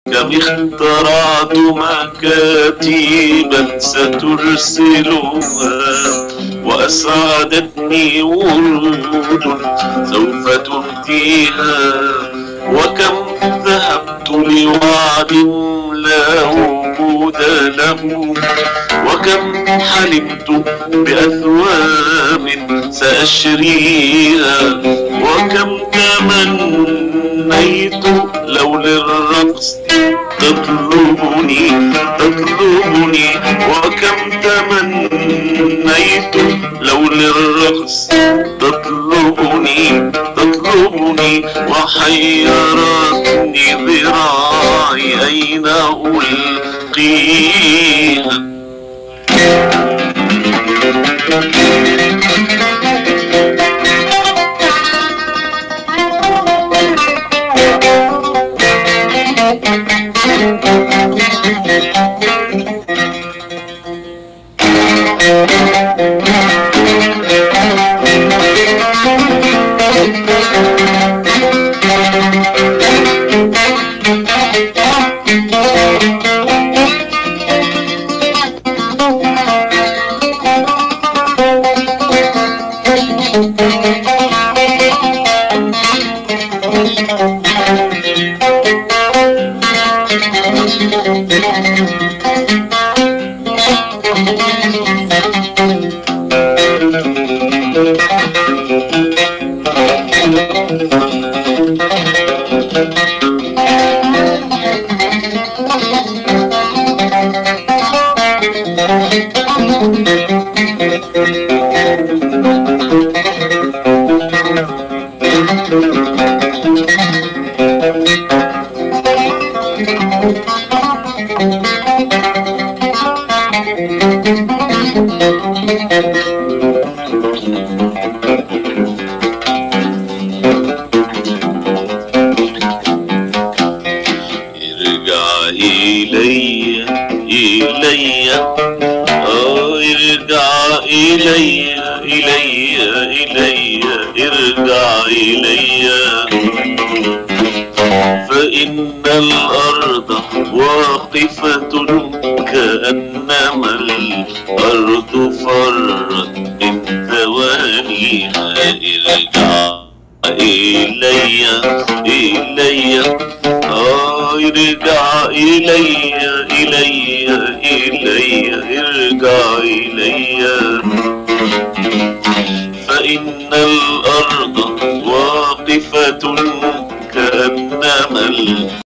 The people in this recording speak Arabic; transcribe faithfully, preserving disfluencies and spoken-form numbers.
كم اخترعت مكاتبا سترسلها وأسعدتني ورود سوف تهديها، وكم ذهبت لوعد لا وجود له، وكم حلمت بأثواب سأشريها، وكم تمنيت لو للرقص تطلبني تطلبني، وكم تمنيت لو للرقص تطلبني تطلبني، وحيرتني ذراعي أين ألقيها. فإن الأرض واقفة كأنما الأرض فرت من ثوانيها. ارجع إلي إلي آه ارجع إلي إلي إلي ارجع إلي، فإن الأرض